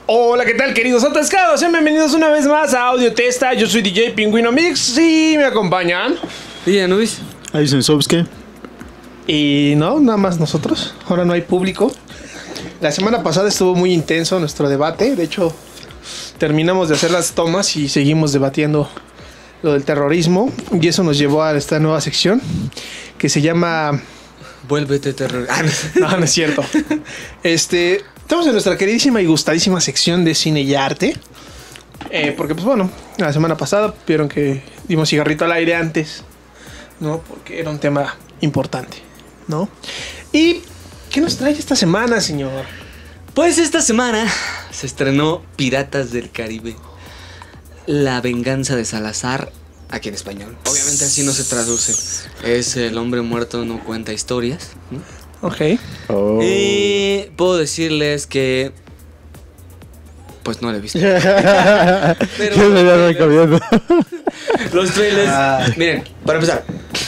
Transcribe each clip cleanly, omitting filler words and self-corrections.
Hola, ¿qué tal, queridos atascados? Sean bienvenidos una vez más a Audio Testa. Yo soy DJ Pingüino Mix y me acompañan DJ Anubis. Ahí Sensovsky. Y no, nada más nosotros. Ahora no hay público. La semana pasada estuvo muy intenso nuestro debate. De hecho, terminamos de hacer las tomas y seguimos debatiendo lo del terrorismo. Y eso nos llevó a esta nueva sección que se llama... Vuélvete terror. No, no es cierto. Estamos en nuestra queridísima y gustadísima sección de cine y arte. Porque, pues bueno, la semana pasada vieron que dimos cigarrito al aire antes, ¿no? Porque era un tema importante, ¿no? ¿Y qué nos trae esta semana, señor? Pues esta semana se estrenó Piratas del Caribe, La venganza de Salazar, aquí en español. Obviamente así no se traduce. Es El hombre muerto no cuenta historias, ¿no? Ok. Oh. Y puedo decirles que... pues no la he visto. Pero Yo me la recomiendo. los trailers... Miren, para empezar.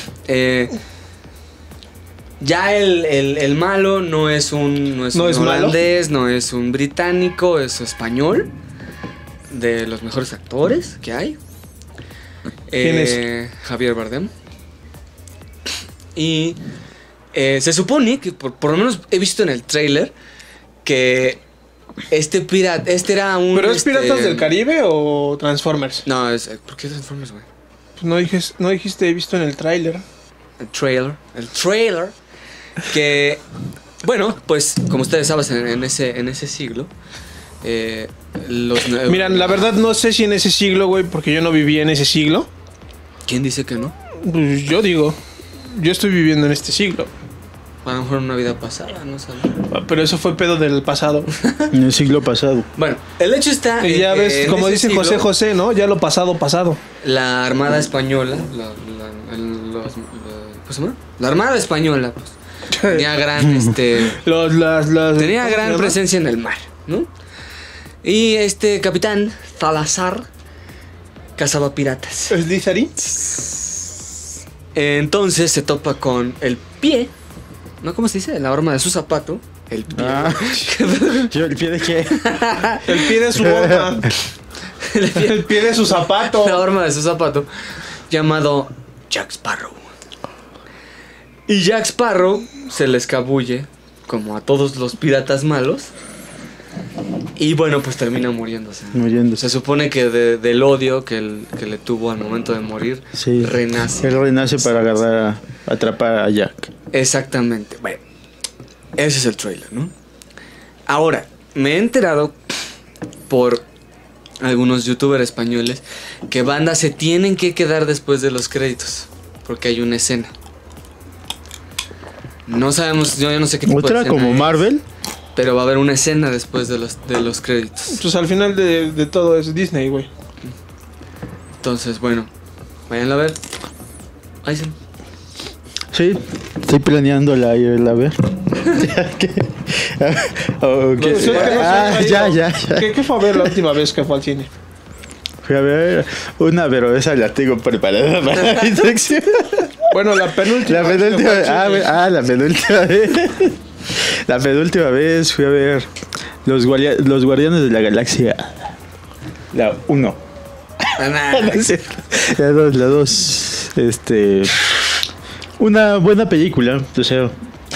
Ya el malo no es un holandés, no es un británico, es español. De los mejores actores que hay. ¿Quién es? Javier Bardem. Y se supone que por lo menos he visto en el trailer que este era un... ¿Pero es Piratas del Caribe o Transformers? No, ¿por qué Transformers, güey? Pues no dijiste he visto en el tráiler. El trailer. Que, bueno, pues como ustedes saben, en ese siglo... Miran, la verdad no sé si en ese siglo, güey, porque yo no viví en ese siglo. ¿Quién dice que no? Pues yo digo, yo estoy viviendo en este siglo. A lo mejor en una vida pasada, no sé. Pero eso fue pedo del pasado. En el siglo pasado. Bueno, el hecho está... Y ya ves, como ese dice siglo, José, ¿no? Ya lo pasado. La Armada Española, ¿cómo se llama? La Armada Española, pues, tenía gran, tenía gran presencia en el mar, ¿no? Y este capitán Salazar cazaba piratas. ¿Es Lizari? Entonces se topa con el pie, ¿no? ¿Cómo se dice? La horma de su zapato. El pie. ¿El pie de qué? El pie de su horma. El pie de su zapato. La horma de su zapato. Llamado Jack Sparrow. Y Jack Sparrow se le escabulle, como a todos los piratas malos. Y bueno, pues termina muriéndose. Se supone que del odio que le tuvo al momento de morir, sí, renace. Él renace para atrapar a Jack. Exactamente. Bueno, ese es el trailer, ¿no? Ahora, me he enterado por algunos youtubers españoles que bandas se tienen que quedar después de los créditos, porque hay una escena. No sabemos, yo no sé qué tipo de ¿Otra escena como es, Marvel? pero va a haber una escena después de los créditos. Pues al final de todo es Disney, güey. Entonces, bueno, vayan a ver. Ahí sí. Sí, estoy planeando irla a ver. Ya. ¿Qué fue a ver la última vez que fue al cine? Fui a ver una, pero esa la tengo preparada para mi sección. Bueno, la penúltima. La penúltima vez. La penúltima vez fui a ver Los Guardianes de la Galaxia. La 1. La 2. Una buena película, o sea.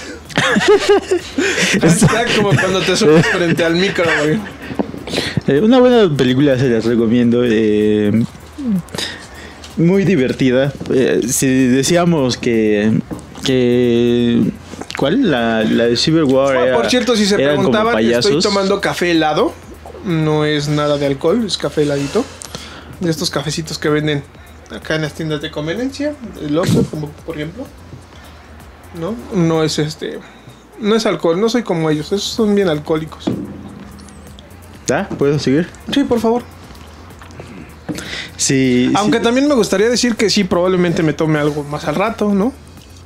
Está como cuando te subes frente al micro, güey. Una buena película, se las recomiendo. Muy divertida. Si decíamos que ¿cuál? La de Civil War. Por cierto, si se preguntaban, estoy tomando café helado. No es nada de alcohol, es café heladito. De estos cafecitos que venden acá en las tiendas de conveniencia, el Oxxo, como por ejemplo. No es no es alcohol, no soy como ellos, esos son bien alcohólicos. ¿Puedo seguir? Sí, por favor. Sí. Aunque también me gustaría decir que sí, probablemente me tome algo más al rato, ¿no?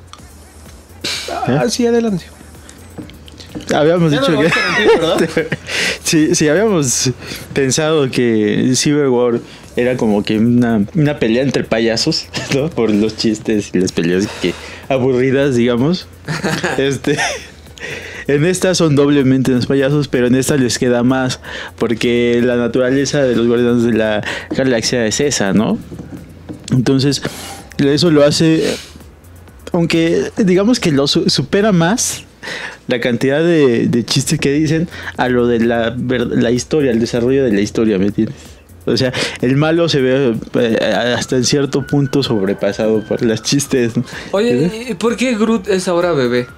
Sí, adelante. Habíamos dicho que... ¿verdad? sí, habíamos pensado que Civil War era como que una pelea entre payasos, ¿no? Por los chistes y las peleas que aburridas, digamos. En esta son doblemente los payasos, pero en esta les queda más, porque la naturaleza de los Guardianes de la Galaxia es esa, ¿no? Entonces, eso lo hace, aunque digamos que lo supera más la cantidad de chistes que dicen a lo de la historia, el desarrollo de la historia, ¿me entiendes? O sea, el malo se ve hasta en cierto punto sobrepasado por los chistes, ¿no? Oye, ¿y por qué Groot es ahora bebé?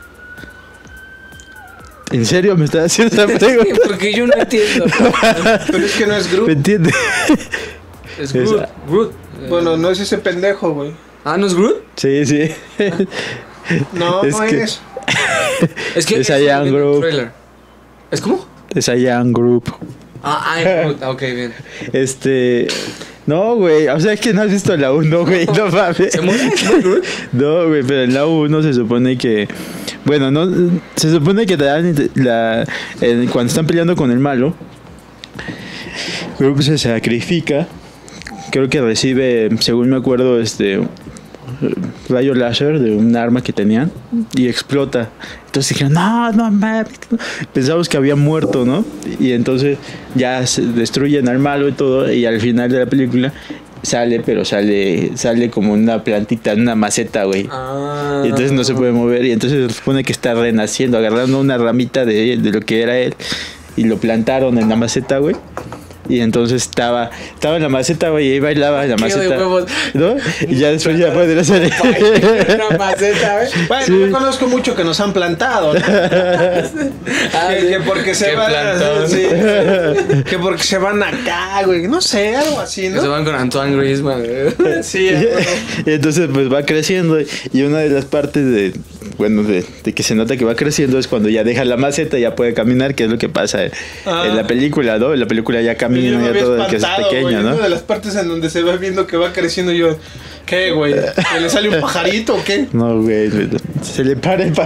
¿En serio me estás haciendo esa pregunta? Porque yo no entiendo. Pero es que no es ¿Me Groot. entiendes? Es Groot. Groot. Bueno, no es ese pendejo, güey. Ah, ¿no es Groot? Sí, sí. No, Es no que- es. Es que Es a Young el Groot. trailer. ¿Es cómo? Es a Young Group. Ah, es Groot. Ah, ok, bien. No, güey. O sea, es que no has visto la 1, güey. No mames. ¿Se muere? ¿Se muere Groot? No, güey, pero en la 1 se supone que. Bueno, no. Se supone que te dan cuando están peleando con el malo, Groot se sacrifica. Creo que recibe, según me acuerdo, rayo láser de un arma que tenían y explota. Entonces dijeron, no mames. Pensamos que había muerto, ¿no? Y entonces ya se destruyen al malo y todo. Y al final de la película sale como una plantita, una maceta, güey. Ah. Y entonces no se puede mover. Y entonces se supone que está renaciendo, agarrando una ramita de lo que era él. Y lo plantaron en la maceta, güey. Y entonces estaba en la maceta, güey, y ahí bailaba en la Qué de maceta. huevos. ¿No? Y ya después ya puede salir. Una maceta, güey. Bueno, Sí. yo conozco mucho que nos han plantado, ¿no? que porque se Qué van. plantón. Sí, que porque se van acá, güey. No sé, algo así, Que se ¿no? van con Antoine Griezmann, güey. Sí, Y entonces pues va creciendo. Y una de las partes de que se nota que va creciendo es cuando ya deja la maceta y ya puede caminar, que es lo que pasa en la película, ¿no? En la película ya yo camina, me ya había todo, que es espantado, pequeño, güey. ¿no? Una de las partes en donde se va viendo que va creciendo, yo, ¿qué, güey? ¿Que le sale un pajarito o qué? No, güey, se le para el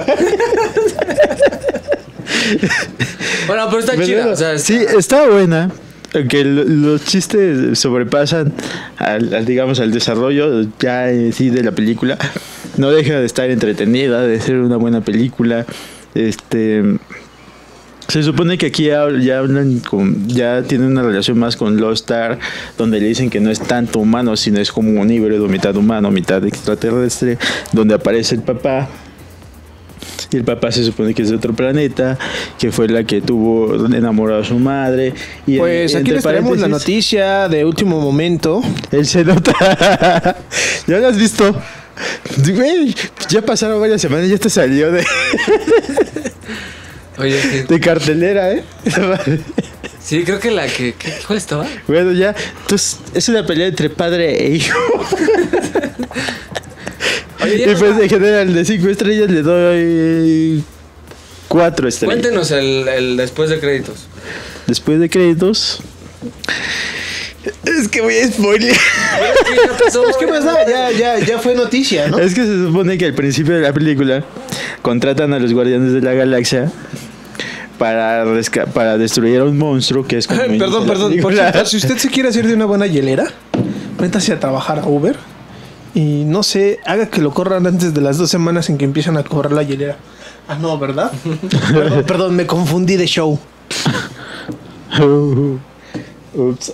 Bueno, pero está Pero chida. bueno, O sea, sí, está buena. Aunque los chistes sobrepasan digamos, al desarrollo ya en sí de la película. No deja de estar entretenida, de ser una buena película. Se supone que aquí ya tienen una relación más con Lost Star, donde le dicen que no es tanto humano, sino es como un híbrido, mitad humano, mitad extraterrestre, donde aparece el papá. Y el papá se supone que es de otro planeta, que fue la que tuvo enamorado a su madre. Y Pues aquí entre les traemos la paréntesis, noticia de último momento. él se nota. ¿Ya lo has visto? Güey, ya pasaron varias semanas y ya te salió Oye, de cartelera, ¿eh? sí, creo que ¿cuál estaba? Bueno, ya. Entonces, es una pelea entre padre e hijo. Oye, Y pues en general, de 5 estrellas le doy 4 estrellas. cuéntenos el después de créditos. Después de créditos. Es que voy a spoiler. Pues, ¿qué más da? Ya fue noticia, ¿no? Es que se supone que al principio de la película contratan a los Guardianes de la Galaxia para destruir a un monstruo que es como Perdón. Por cierto, si usted se quiere hacer de una buena hielera, métase a trabajar a Uber y no sé, haga que lo corran antes de las 2 semanas en que empiezan a cobrar la hielera. Ah, no, ¿verdad? Perdón, me confundí de show. Ups.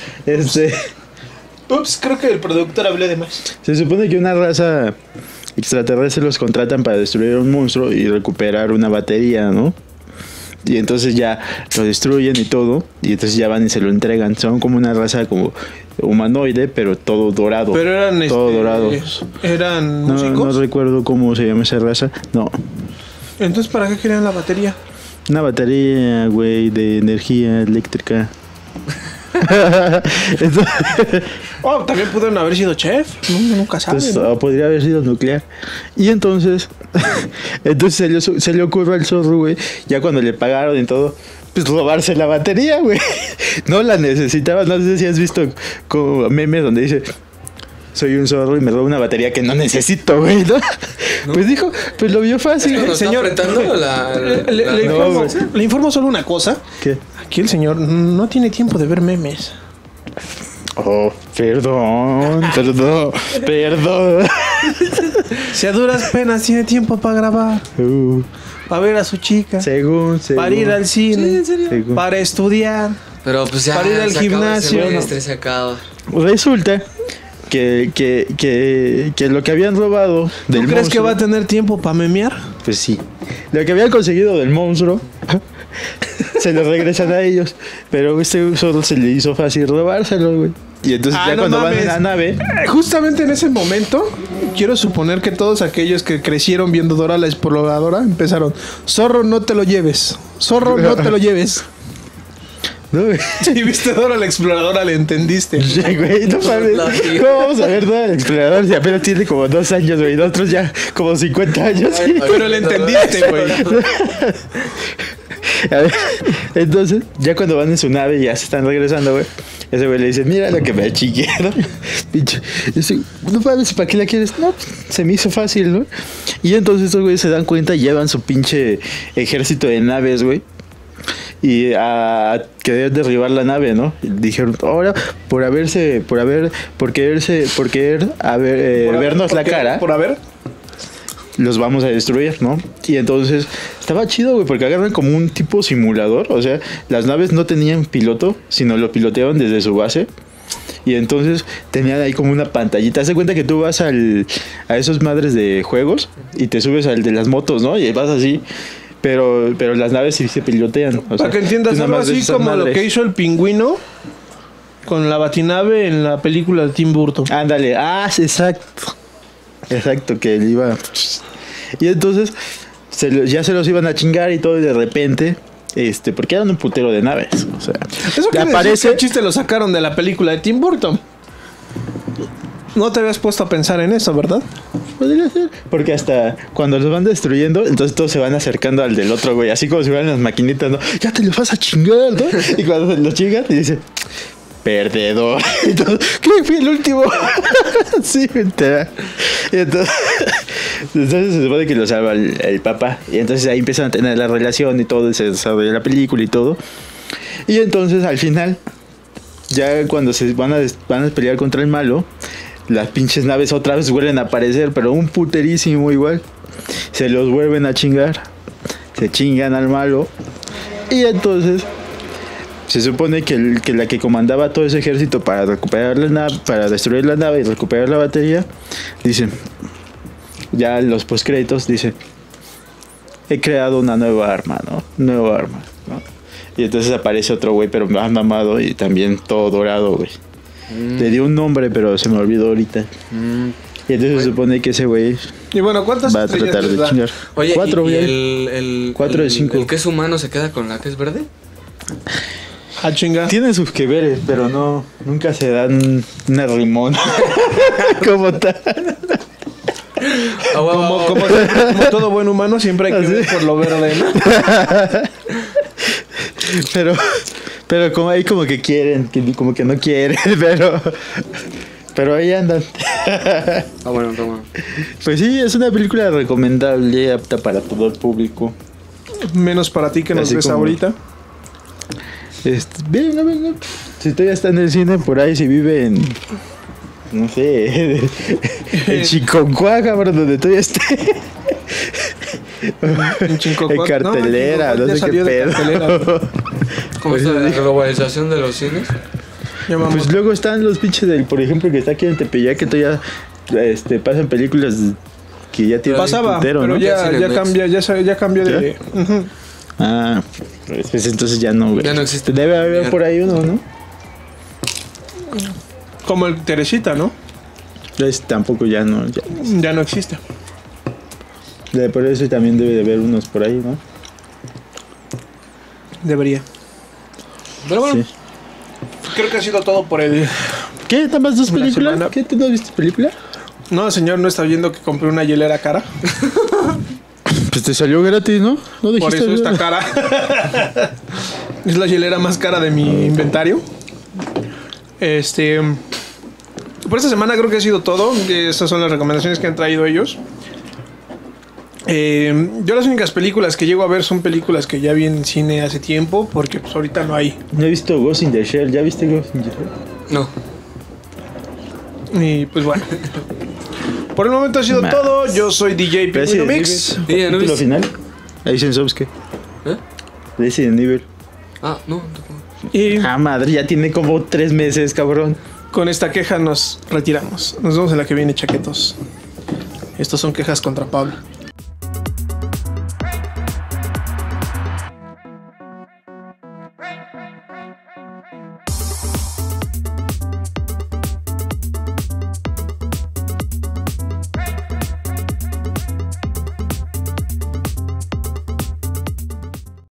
Ups, creo que el productor habló de más. Se supone que una raza extraterrestre los contratan para destruir a un monstruo y recuperar una batería, ¿no? Y entonces ya lo destruyen y todo, y entonces ya van y se lo entregan. Son como una raza como humanoide, pero todo dorado. Pero eran todo dorado. ¿Eran No, músicos? no recuerdo cómo se llama esa raza. No. Entonces, ¿para qué querían la batería? Una batería, güey, de energía eléctrica. Entonces, Oh, también pudieron haber sido chef. Nunca sabes. pues, podría haber sido nuclear. Y entonces se le ocurre al zorro, güey, ya cuando le pagaron y todo, pues robarse la batería, güey. No la necesitaba. No sé si has visto como memes donde dice: soy un zorro y me robo una batería que no necesito, güey, ¿no? Pues dijo, pues lo vio fácil. Cuando está señor. apretando No, Le informo solo una cosa. ¿Qué? Aquí el señor no tiene tiempo de ver memes. Oh, perdón. Si a duras penas tiene tiempo para grabar, para ver a su chica, Según. para ir al cine, Sí, en serio. Según. para estudiar. Pero pues ya Para ir al se acaba gimnasio. ese semestre, se acaba. Resulta que lo que habían robado del ¿Tú crees que monstruo, va a tener tiempo para memear? Pues sí. Lo que habían conseguido del monstruo se lo regresan a ellos. Pero solo se le hizo fácil robárselo, güey. Y entonces ya no cuando van mames. en la nave, Justamente en ese momento, quiero suponer que todos aquellos que crecieron viendo Dora la Exploradora empezaron: zorro, no te lo lleves. Zorro, no te lo lleves. ¿no? Si viste Dora la Exploradora, le entendiste. Sí, güey, no mames. ¿Cómo vamos a ver todo el explorador si apenas tiene como 2 años, güey? Nosotros ya como 50 años. Ay, güey. Pero le entendiste, güey. A ver, entonces, ya cuando van en su nave y ya se están regresando, güey, ese güey le dice: mira lo que me chingué, ¿no? Pinche. Dice: no mames, ¿para qué la quieres? No, se me hizo fácil, ¿no? Y entonces estos güeyes se dan cuenta y llevan su pinche ejército de naves, güey. Y a querer derribar la nave, ¿no? Y dijeron: ahora, por querer vernos la cara, Por haber. los vamos a destruir, ¿no? Y entonces estaba chido, güey, porque agarran como un tipo simulador. O sea, las naves no tenían piloto, sino lo piloteaban desde su base. Y entonces tenían ahí como una pantallita. Haz de cuenta que tú vas a esos madres de juegos y te subes al de las motos, ¿no? Y vas así. Pero las naves sí se pilotean. O Para sea, que entiendas, tú nada algo más ves así esas como lo madres. que hizo el pingüino con la batinave en la película de Tim Burton. Ándale, sí, exacto. Exacto, que él iba. Y entonces ya se los iban a chingar y todo, y de repente, porque eran un putero de naves. O sea, Eso quiere decir aparece. que el chiste lo sacaron de la película de Tim Burton. No te habías puesto a pensar en eso, ¿verdad? Podría ser. Porque hasta cuando los van destruyendo, entonces todos se van acercando al del otro, güey. Así como si fueran las maquinitas, ¿no? Ya te lo vas a chingar, ¿no? Y cuando se lo chingan, y dice: perdedor. Y todo: ¿qué? Fui el último. Sí, mentira. Y entonces se supone que lo salva el papá. Y entonces ahí empiezan a tener la relación y todo, y se desarrolla la película y todo. Y entonces al final, ya cuando se van a pelear contra el malo, las pinches naves otra vez vuelven a aparecer, pero un puterísimo igual. Se los vuelven a chingar. Se chingan al malo. Y entonces se supone que la que comandaba todo ese ejército para recuperar la nave, para destruir la nave y recuperar la batería, dice, ya en los postcréditos dice: he creado una nueva arma, ¿no? Nueva arma, ¿no? Y entonces aparece otro güey, pero más mamado y también todo dorado, güey. Le dio un nombre, pero se me olvidó ahorita. Y entonces se supone que ese güey Y bueno, ¿cuántas va a estrellas tratar les de da? chingar. Oye, 4, ¿y güey. el 4 de 5. ¿El que es humano se queda con la que es verde? Ah, chinga. Tiene sus que veres, pero nunca se dan una rimón como tal. Como todo buen humano, siempre hay que ver por lo verde, ¿no? Pero como ahí como que quieren, como que no quieren, pero ahí andan. Bueno, está bueno. Pues sí, es una película recomendable, apta para todo el público. Menos para ti que nos Así ves como- ahorita. Venga. Si todavía está en el cine por ahí, si vive en, no sé, en Chiconcuá, cabrón, donde todavía esté. En Chincocuac. En cartelera, No, no ya sé qué salió de pedo. cartelera. ¿Cómo está la globalización de los cines? Ya vamos. Pues luego están los pinches del, por ejemplo, que está aquí en Tepeyac, que todavía pasan películas que ya tienen Pasaba, putero, pero ¿no? ya Cinemex. cambia, ya cambió de... Ujú. Ah, pues entonces ya no, güey. Ya no existe. Debe haber por ahí uno, ¿no? Como el Teresita, ¿no? Entonces tampoco ya no. Ya no existe. Por eso también debe de haber unos por ahí, ¿no? Debería. Pero bueno, Sí. creo que ha sido todo por el... ¿Qué? ¿Nada más 2 Una películas? semana. ¿Qué? ¿Tú no viste película? No, señor, no está viendo que compré una hielera cara. Pues te salió gratis, ¿no? No Por dijiste. eso está cara. Es la hielera más cara de mi inventario. Por esta semana creo que ha sido todo. Esas son las recomendaciones que han traído ellos. Yo las únicas películas que llego a ver son películas que ya vi en cine hace tiempo, porque pues ahorita no hay. No he visto Ghost in the Shell. ¿Ya viste Ghost in the Shell? No. Y pues bueno. Por el momento ha sido Más. todo. Yo soy DJ Pingüino Mix. Sí, ¿Título Anubis. final? Ahí Sobske. ¿Eh? Resident Evil. Ah, no, tampoco. Y Ah, madre, ya tiene como 3 meses, cabrón. con esta queja nos retiramos. Nos vemos en la que viene, chaquetos. Estos son quejas contra Pablo.